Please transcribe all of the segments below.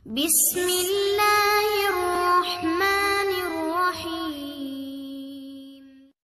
بسم اللہ الرحمن الرحیم۔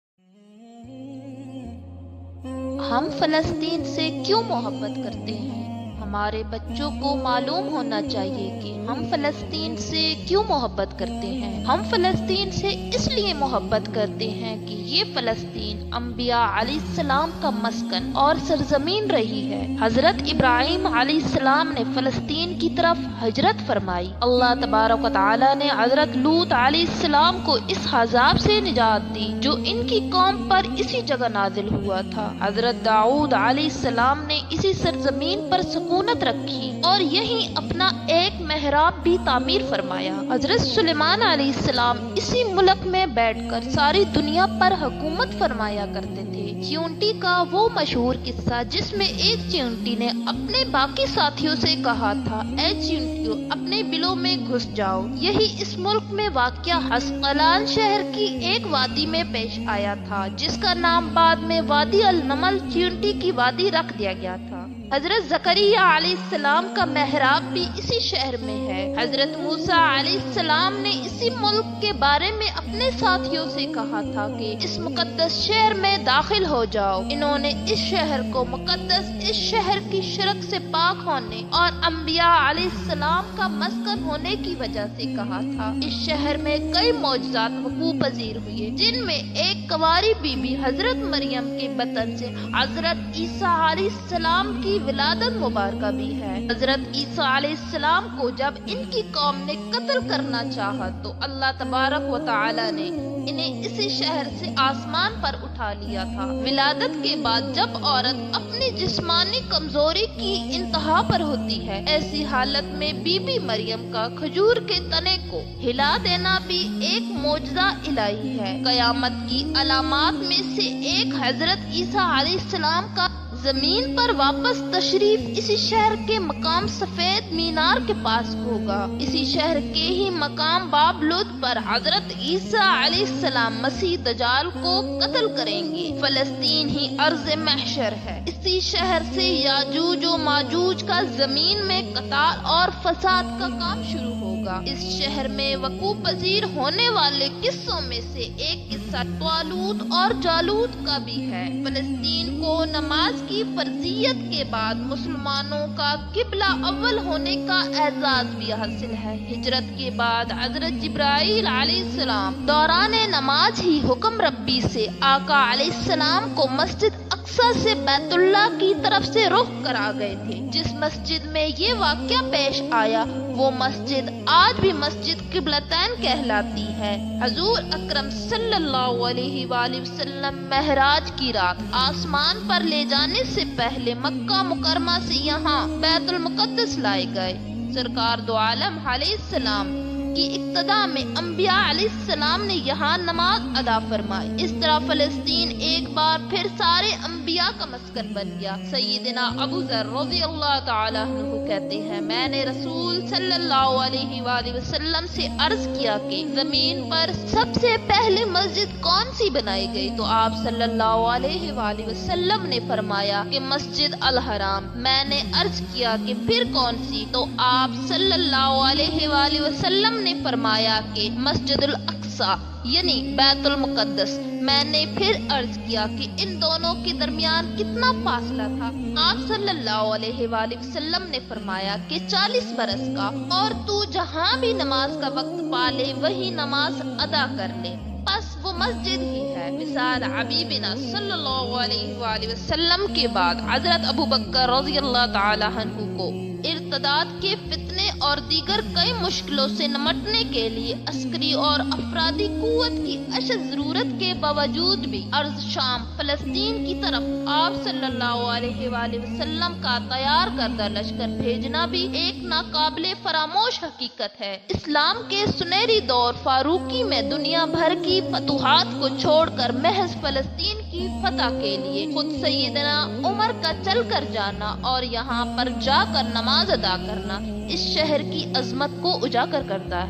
ہم فلسطین سے کیوں محبت کرتے ہیں؟ ہمارے بچوں کو معلوم ہونا چاہیے کہ ہم فلسطین سے کیوں محبت کرتے ہیں۔ ہم فلسطین سے اس لیے محبت کرتے ہیں کہ یہ فلسطین انبیاء علیہ السلام کا مسکن اور سرزمین رہی ہے۔ حضرت ابراہیم علیہ السلام نے فلسطین کی طرف ہجرت فرمائی۔ اللہ تبارک و تعالی نے حضرت لوط علیہ السلام کو اس عذاب سے نجات دی جو ان کی قوم پر اسی جگہ نازل ہوا تھا۔ حضرت داؤد علیہ السلام نے اسی سرزمین پر سکونت رکھی اور یہیں اپنا ایک محراب بھی تعمیر فرمایا۔ حضرت سلیمان علیہ السلام اسی ملک میں بیٹھ کر ساری دنیا پر حکومت فرمایا کرتے تھے۔ چیونٹی کا وہ مشہور قصہ جس میں ایک چیونٹی نے اپنے باقی ساتھیوں سے کہا تھا، اے چیونٹیوں اپنے بلوں میں گھس جاؤ، یہی اس ملک میں واقع حسقلان شہر کی ایک وادی میں پیش آیا تھا جس کا نام بعد میں وادی النمل چیونٹی کی وادی رکھ دیا گیا تھا۔ حضرت زکریا علیہ السلام کا محراب بھی اسی شہر میں ہے۔ حضرت موسیٰ علیہ السلام نے اسی ملک کے بارے میں اپنے ساتھیوں سے کہا تھا کہ اس مقدس شہر میں داخل ہو جاؤ۔ انہوں نے اس شہر کو مقدس اس شہر کی شرک سے پاک ہونے اور انبیاء علیہ السلام کا مسکن ہونے کی وجہ سے کہا تھا۔ اس شہر میں کئی معجزات وقوع پذیر ہوئے جن میں ایک کنواری بی بی حضرت مریم کے بطن سے حضرت عیسیٰ علیہ السلام کی ولادت مبارکہ بھی ہے۔ حضرت عیسیٰ علیہ السلام کو جب ان کی قوم نے قتل کرنا چاہا تو اللہ تبارک و تعالی نے انہیں اسی شہر سے آسمان پر اٹھا لیا تھا۔ ولادت کے بعد جب عورت اپنی جسمانی کمزوری کی انتہا پر ہوتی ہے، ایسی حالت میں بی بی مریم کا کھجور کے تنے کو ہلا دینا بھی ایک معجزہ الہی ہے۔ قیامت کی علامات میں سے ایک حضرت عیسیٰ علیہ السلام کا زمین پر واپس تشریف اسی شہر کے مقام سفید مینار کے پاس ہوگا۔ اسی شہر کے ہی مقام باب لد پر حضرت عیسیٰ علیہ السلام مسیح دجال کو قتل کریں گے۔ فلسطین ہی ارض محشر ہے۔ اسی شہر سے یاجوج و ماجوج کا زمین میں قتال اور فساد کا کام شروع ہوگا۔ اس شہر میں وقوع پذیر ہونے والے قصوں میں سے ایک قصہ طالوت اور جالوت کا بھی ہے۔ فلسطین کو نماز کی فرضیت کے بعد مسلمانوں کا قبلہ اول ہونے کا اعزاز بھی حاصل ہے۔ ہجرت کے بعد حضرت جبرائیل علیہ السلام دوران نماز ہی حکم ربی سے آقا علیہ السلام کو مسجد اقصی سے بیت اللہ کی طرف سے رخ کرا گئے تھے۔ جس مسجد میں یہ واقعہ پیش آیا وہ مسجد آج بھی مسجد قبلتین کہلاتی ہے۔ حضور اکرم صلی اللہ علیہ وآلہ وسلم معراج کی رات آسمان پر لے جانے سے پہلے مکہ مکرمہ سے یہاں بیت المقدس لائے گئے۔ سرکار دو عالم علیہ السلام کی ابتدا میں انبیاء علیہ السلام نے یہاں نماز ادا فرمائی۔ اس طرح فلسطین ایک بار پھر سارے انبیاء کا مسکن بن گیا۔ سیدنا ابو ذر رضی اللہ تعالیٰ عنہ کہتے ہیں، میں نے رسول صلی اللہ علیہ وآلہ وسلم سے عرض کیا کہ زمین پر سب سے پہلے مسجد کون سی بنائی گئی؟ تو آپ صلی اللہ علیہ وآلہ وسلم نے فرمایا کہ مسجد الحرام۔ میں نے عرض کیا کہ پھر کون سی؟ تو آپ صلی اللہ علیہ وآلہ وسلم نے فرمایا کہ مسجد الاقصی یعنی بیت المقدس۔ میں نے پھر عرض کیا کہ ان دونوں کے درمیان کتنا فاصلہ تھا؟ آپ صلی اللہ علیہ وآلہ وسلم نے فرمایا کہ 40 برس کا، اور تو جہاں بھی نماز کا وقت پالے وہی نماز ادا کر لے، بس وہ مسجد ہی ہے۔ مثال حبیبنا صلی اللہ علیہ وآلہ وسلم کے بعد حضرت ابوبکر رضی اللہ تعالی عنہ کو ارتداد کے فتنے اور دیگر کئی مشکلوں سے نمٹنے کے لیے عسکری اور افرادی قوت کی اشد ضرورت کے باوجود بھی ارض شام فلسطین کی طرف آپ صلی اللہ علیہ وآلہ وسلم کا تیار کردہ لشکر بھیجنا بھی ایک ناقابل فراموش حقیقت ہے۔ اسلام کے سنہری دور فاروقی میں دنیا بھر کی فتوحات کو چھوڑ کر محض فلسطین کی فتح کے لیے خود سیدنا عمر کا چل کر جانا اور یہاں پر جا کر نماز ادا کرنا اس شہر کی عظمت کو اجاگر کرتا ہے۔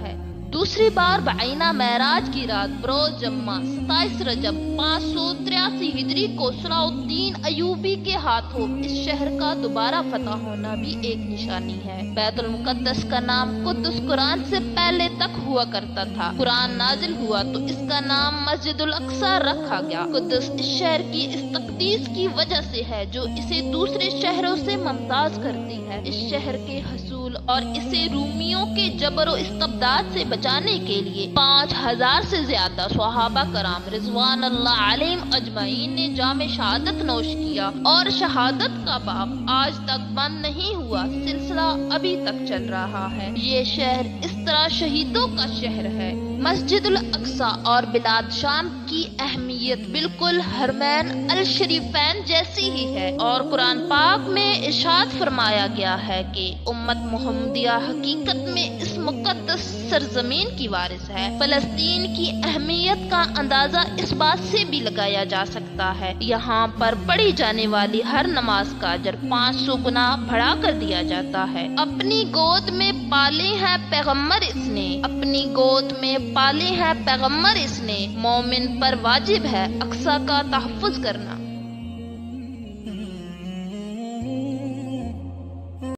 दूसरी बार बाइना महराज की रात बरोज जम्मा 27 रजब 583 हिजरी को सलाउद्दीन अयूबी के हाथों इस शहर का दोबारा फतह होना भी एक निशानी है। बैतुल मुकद्दस का नाम कुद्दुस कुरान से पहले तक हुआ करता था। कुरान नाजिल हुआ तो इसका नाम मस्जिदुल अक्सा रखा गया। कुद्दुस इस शहर की इस तकदीस की वजह से है जो इसे दूसरे शहरों से मुमताज करती है। इस शहर के हसूल और इसे रूमियों के जबर और इस्तबदाद से बचाने के लिए 5000 से ज्यादा सहाबा कराम रिजवान अल्लाह अलैहिम अजमईन ने जामे शहादत नोश किया और शहादत का बाब आज तक बंद नहीं हुआ, सिलसिला अभी तक चल रहा है। ये शहर इस तरह शहीदों का शहर है। मस्जिदुल अक्सा और बिलाद शाम की अहमियत बिल्कुल हरमैन अल शरीफैन जैसी ही है और कुरान पाक में इरशाद फरमाया गया है कि उम्मत मुहम्मदिया हकीकत में इस मुकद्दस सरजमीन की वारिस है। फलस्तीन की अहमियत का अंदाजा इस बात से भी लगाया जा सकता है, यहाँ पर पढ़ी जाने वाली हर नमाज का अजर 500 गुना बढ़ा कर दिया जाता है। अपनी गोद में पाले हैं पैगम्बर इसने, अपनी गोद में पाले हैं पैगम्बर इसने, मोमिन पर वाजिब है अक्सा का तहफ्फुज करना।